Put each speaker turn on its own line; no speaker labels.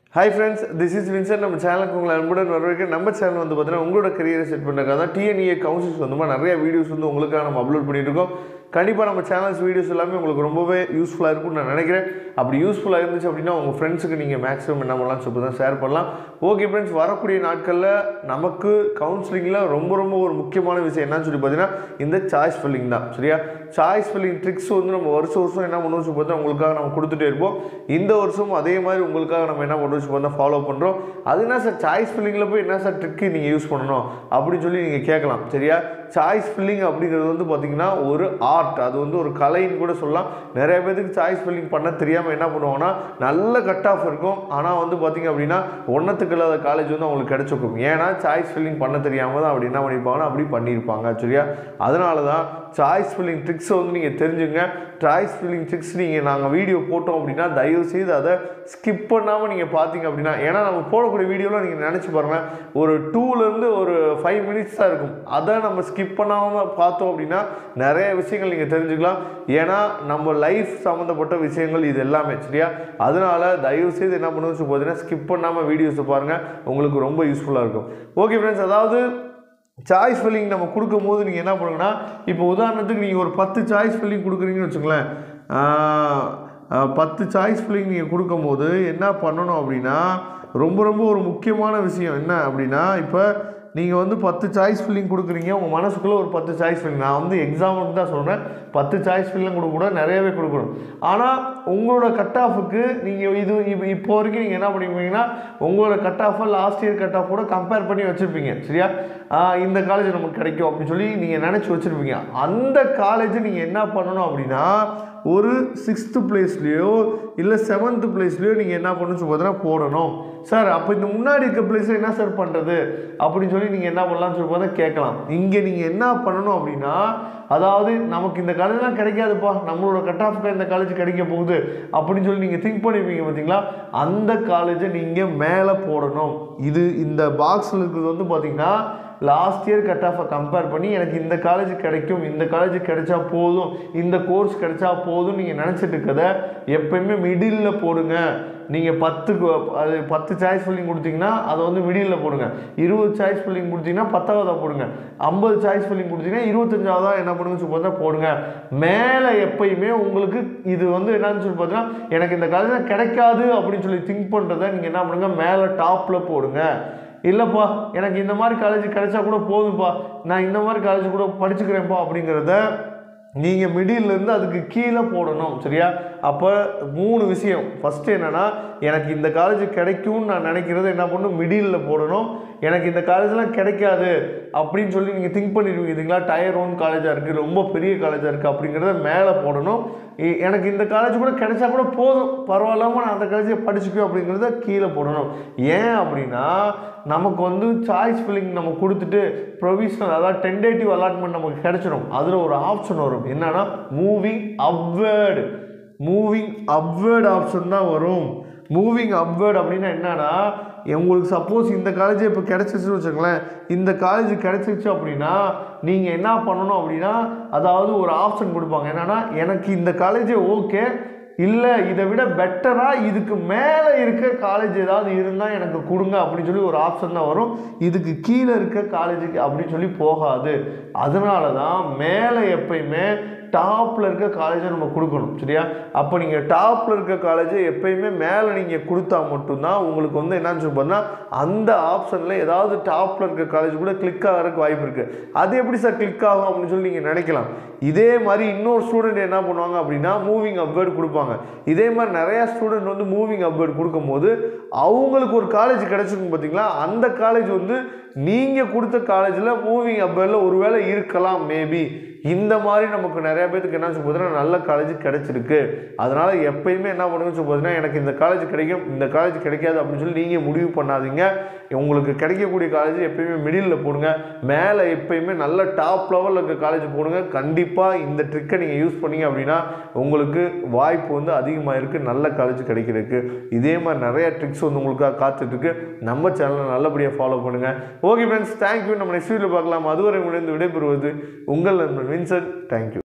Hi friends, this is Vincent. நம்ம சேனலுக்கு உங்களை அன்புடன் வரவேற்கிறேன். நம்ம சேனல் வந்து பார்த்தீங்கன்னா உங்களோட கரியரை செட் பண்ணுறதுக்காக தான் TNEA கவுன்சில்ஸ் வந்து நிறைய வீடியோஸ் வந்து உங்களுக்காக நம்ம அப்லோட் பண்ணிட்டு இருக்கோம். கண்டிப்பாக நம்ம சேனல்ஸ் வீடியோஸ் எல்லாமே உங்களுக்கு ரொம்பவே யூஸ்ஃபுல்லாக இருக்கும்னு நான் நினைக்கிறேன். அப்படி யூஸ்ஃபுல்லாக இருந்துச்சு அப்படின்னா உங்கள் ஃப்ரெண்ட்ஸுக்கு நீங்கள் மேக்ஸிமம் என்ன பண்ணலாம் சொல்லி தான் ஷேர் பண்ணலாம். ஓகே ஃப்ரெண்ட்ஸ், வரக்கூடிய நாட்களில் நமக்கு கவுன்சிலிங்கில் ரொம்ப ஒரு முக்கியமான விஷயம் என்னன்னு சொல்லி பார்த்தீங்கன்னா இந்த சாய்ஸ் ஃபில்லிங் தான். சரியா, சாய்ஸ் ஃபில்லிங் ட்ரிக்ஸ் வந்து நம்ம வருஷம் என்ன பண்ணுவோம் சொல்லி பார்த்தா உங்களுக்காக நம்ம கொடுத்துட்டே இருப்போம். இந்த வருஷமும் அதே மாதிரி உங்களுக்காக நம்ம என்ன பண்ணுறோம் சொல்லி பார்த்தா ஃபாலோ பண்ணுறோம். அது என்ன சார் சாய்ஸ் ஃபில்லிங்கில் போய் என்ன சார் ட்ரிக்கு நீங்கள் யூஸ் பண்ணணும் அப்படின்னு சொல்லி நீங்கள் கேட்கலாம். சரியா, சாய்ஸ் ஃபில்லிங் அப்படிங்கிறது வந்து பார்த்திங்கன்னா ஒரு ஆர்ட், அது வந்து ஒரு கலைன்னு கூட சொல்லலாம். நிறைய பேருக்கு சாய்ஸ் ஃபில்லிங் பண்ண தெரியாமல் என்ன பண்ணுவாங்கன்னா நல்ல கட் ஆஃப் இருக்கும், ஆனால் வந்து பார்த்திங்க அப்படின்னா ஒன்றத்துக்கு இல்லாத காலேஜ் வந்து அவங்களுக்கு கிடச்சிருக்கும். ஏன்னா சாய்ஸ் ஃபில்லிங் பண்ண தெரியாமல் தான் அப்படி என்ன பண்ணியிருப்பாங்கன்னா அப்படி பண்ணியிருப்பாங்க. சரியா, அதனால தான் சாய்ஸ் ஃபில்லிங் ட்ரிக்ஸை வந்து நீங்கள் தெரிஞ்சுங்க. சாய்ஸ் ஃபில்லிங் ட்ரிக்ஸ் நீங்கள் நாங்கள் வீடியோ போட்டோம் அப்படின்னா தயவுசெய்து அதை ஸ்கிப் பண்ணாமல் நீங்கள் பார்த்தீங்க அப்படின்னா, ஏன்னா நம்ம போடக்கூடிய வீடியோவில் நீங்கள் நினச்சி பாருங்கள், ஒரு 2லேருந்து ஒரு 5 மினிட்ஸ் தான் இருக்கும். அதை நம்ம ஸ்கிப் பண்ணாமல் பார்த்தோம் அப்படின்னா நிறைய விஷயங்கள் நீங்கள் தெரிஞ்சுக்கலாம். ஏன்னா நம்ம லைஃப் சம்மந்தப்பட்ட விஷயங்கள் இது எல்லாமே. சரியா, அதனால தயவுசெய்து என்ன பண்ணுன்னு சொல்லி பார்த்தீங்கன்னா ஸ்கிப் பண்ணாமல் வீடியோஸை பாருங்கள், உங்களுக்கு ரொம்ப யூஸ்ஃபுல்லாக இருக்கும். ஓகே ஃப்ரெண்ட்ஸ், அதாவது சாய்ஸ் ஃபில்லிங் நம்ம கொடுக்கும் போது நீங்கள் என்ன பண்ணுங்கன்னா, இப்போ உதாரணத்துக்கு நீங்கள் ஒரு 10 சாய்ஸ் ஃபில்லிங் கொடுக்குறீங்கன்னு வச்சுங்களேன். 10 சாய்ஸ் ஃபில்லிங் நீங்கள் கொடுக்கும்போது என்ன பண்ணணும் அப்படின்னா, ரொம்ப ஒரு முக்கியமான விஷயம் என்ன அப்படின்னா, இப்போ நீங்கள் வந்து 10 சாய்ஸ் ஃபில்லிங் கொடுக்குறீங்க, உங்கள் மனசுக்குள்ளே ஒரு 10 சாய்ஸ் ஃபில்லிங். நான் வந்து எக்ஸாம்பிளுக்கு தான் சொல்கிறேன், 10 சாய்ஸ் ஃபில்லிங் கொடுக்கக்கூடாது, நிறையவே கொடுக்கணும். ஆனால் உங்களோட கட் ஆஃபுக்கு நீங்கள் இப்போ வரைக்கும் நீங்கள் என்ன பண்ணிப்பீங்கன்னா உங்களோட கட் ஆஃபை லாஸ்ட் இயர் கட் ஆஃபோட கம்பேர் பண்ணி வச்சுருப்பீங்க. சரியா, இந்த காலேஜ் நமக்கு கிடைக்கும் அப்படின்னு சொல்லி நீங்கள் நினச்சி வச்சுருப்பீங்க. அந்த காலேஜை நீங்கள் என்ன பண்ணணும் அப்படின்னா ஒரு 6th பிளேஸ்லையோ இல்லை 7th பிளேஸ்லையோ நீங்கள் என்ன பண்ணணும்னு சொல்லி பார்த்தீங்கன்னா போடணும். சார் அப்போ இந்த முன்னாடி இருக்க பிளேஸில் என்ன சார் பண்ணுறது அப்படின்னு சொல்லி நீங்கள் என்ன பண்ணலாம்னு சொல்லி பார்த்தா கேட்கலாம். இங்கே நீங்கள் என்ன பண்ணணும் அப்படின்னா, அதாவது நமக்கு இந்த காலேஜ்லாம் கிடைக்காதுப்பா, நம்மளோட கட் ஆஃப்க்கு இந்த காலேஜ் கிடைக்க போகுது அப்படின்னு சொல்லி நீங்கள் திங்க் பண்ணிப்பீங்க பார்த்தீங்களா, அந்த காலேஜை நீங்கள் மேலே போடணும். இந்த பாக்ஸில் இருக்கிறது வந்து பார்த்தீங்கன்னா லாஸ்ட் இயர் கட் ஆஃபை கம்பேர் பண்ணி எனக்கு இந்த காலேஜ் கிடைக்கும், இந்த காலேஜ் கிடைச்சா போதும், இந்த கோர்ஸ் கிடைச்சா போதும் நீங்கள் நினச்சிட்டு இருக்கதை எப்பயுமே மிடில் போடுங்க. நீங்கள் 10 சாய்ஸ் ஃபில்லிங் கொடுத்தீங்கன்னா அதை வந்து மிடில் போடுங்க. 20 சாய்ஸ் ஃபில்லிங் கொடுத்தீங்கன்னா 10ஆவதாக போடுங்க. 50 சாய்ஸ் ஃபில்லிங் கொடுத்தீங்கன்னா 25ஆவதாக என்ன பண்ணுங்க சொல்லி பார்த்தா போடுங்க. மேலே எப்பயுமே உங்களுக்கு இது வந்து என்னன்னு சொல்லி பார்த்தீங்கன்னா எனக்கு இந்த காலேஜ் கிடைக்காது அப்படின்னு சொல்லி திங்க் பண்ணுறதை நீங்கள் என்ன பண்ணுங்க, மேலே டாப்பில் போடுங்க. இல்லைப்பா எனக்கு இந்த மாதிரி காலேஜ் கிடைச்சா கூட போதும்ப்பா, நான் இந்த மாதிரி காலேஜ் கூட படிச்சுக்கிறேன்ப்பா அப்படிங்கிறத நீங்கள் மிடில்லேருந்து அதுக்கு கீழே போடணும். சரியா, அப்போ 3 விஷயம். ஃபஸ்ட்டு என்னென்னா, எனக்கு இந்த காலேஜ் கிடைக்கும்னு நான் நினைக்கிறது என்ன பண்ணணும், மிடில் போடணும். எனக்கு இந்த காலேஜ்லாம் கிடைக்காது அப்படின்னு சொல்லி நீங்கள் திங்க் பண்ணிடுவீங்க இதுங்களா, டயர் 1 காலேஜாக இருக்குது, ரொம்ப பெரிய காலேஜாக இருக்குது அப்படிங்கிறத மேலே போடணும். எனக்கு இந்த காலேஜ் கூட கிடைச்சா கூட போதும், பரவாயில்லாமல் நான் அந்த காலேஜை படிச்சுக்குவேன் அப்படிங்கிறத கீழே போடணும். ஏன் அப்படின்னா நமக்கு வந்து சாய்ஸ் ஃபில்லிங் நம்ம கொடுத்துட்டு ப்ரொவிஷனல், அதாவது டென்டேட்டிவ் அலாட்மெண்ட் நமக்கு கிடைச்சிடும். அதில் ஒரு ஆப்ஷன் வரும், என்னன்னா மூவிங் அப்வேர்டு ஆப்ஷன் தான் வரும். மூவிங் அப்வேர்டு அப்படின்னா என்னன்னா, உங்களுக்கு சப்போஸ் இந்த காலேஜ் இப்போ கிடச்சிருச்சுன்னு வச்சுக்கோங்களேன், இந்த காலேஜ் கிடச்சிருச்சு அப்படின்னா நீங்கள் என்ன பண்ணணும் அப்படின்னா, அதாவது ஒரு ஆப்ஷன் கொடுப்பாங்க, என்னென்னா எனக்கு இந்த காலேஜே ஓகே, இல்லை இதை விட பெட்டராக இதுக்கு மேலே இருக்க காலேஜ் ஏதாவது இருந்தால் எனக்கு கொடுங்க அப்படின்னு சொல்லி ஒரு ஆப்ஷன் தான் வரும். இதுக்கு கீழே இருக்க காலேஜுக்கு அப்படின்னு சொல்லி போகாது. அதனால தான் மேலே எப்பயுமே டாப்பில் இருக்க காலேஜை நம்ம கொடுக்கணும். சரியா, அப்போ நீங்கள் டாப்பில் இருக்க காலேஜை எப்பயுமே மேலே நீங்கள் கொடுத்தா மட்டும்தான் உங்களுக்கு வந்து என்னன்னு சொல்லி பார்த்தா அந்த ஆப்ஷனில் ஏதாவது டாப்பில் இருக்க காலேஜ் கூட கிளிக் ஆகிறதுக்கு வாய்ப்பு இருக்குது. அது எப்படி சார் கிளிக் ஆகும் அப்படின்னு சொல்லி நீங்கள் நினைக்கலாம். இதே மாதிரி இன்னொரு ஸ்டூடெண்ட் என்ன பண்ணுவாங்க அப்படின்னா மூவிங் அப்வேர்டு கொடுப்பாங்க. இதே மாதிரி நிறையா ஸ்டூடெண்ட் வந்து மூவிங் அப்வேர்டு கொடுக்கும்போது அவங்களுக்கு ஒரு காலேஜ் கிடச்சிருக்கும் பார்த்தீங்களா, அந்த காலேஜ் வந்து நீங்கள் கொடுத்த காலேஜில் மூவிங் அப்வேர்டில் ஒருவேளை இருக்கலாம், மேபி. இந்த மாதிரி நமக்கு நிறைய பேருக்கு என்ன சொல்லி பார்த்தீங்கன்னா நல்ல காலேஜ் கிடைச்சிருக்கு. அதனால் எப்பயுமே என்ன பண்ணுங்கன்னு சொல்லி பார்த்தீங்கன்னா எனக்கு இந்த காலேஜ் கிடைக்கும், இந்த காலேஜ் கிடைக்காது அப்படின்னு சொல்லி நீங்கள் முடிவு பண்ணாதீங்க. உங்களுக்கு கிடைக்கக்கூடிய காலேஜ் எப்பயுமே மிடில் போடுங்க, மேலே எப்பயுமே நல்ல டாப் லெவலில் இருக்க காலேஜ் போடுங்க. கண்டிப்பாக இந்த ட்ரிக்கை நீங்கள் யூஸ் பண்ணீங்க அப்படின்னா உங்களுக்கு வாய்ப்பு வந்து அதிகமாக இருக்குது நல்ல காலேஜ் கிடைக்கிறதுக்கு. இதே மாதிரி நிறைய ட்ரிக்ஸ் வந்து உங்களுக்காக காத்துட்ருக்கு. நம்ம சேனலை நல்லபடியாக ஃபாலோ பண்ணுங்கள். Okay friends, thank you. நம்ம நெக்ஸ்ட் வீடியோவில் பார்க்கலாம். அதுவரை முடிந்து விடைபெறுவது உங்கள் நண்பன் வின்சென்ட். தேங்க்யூ.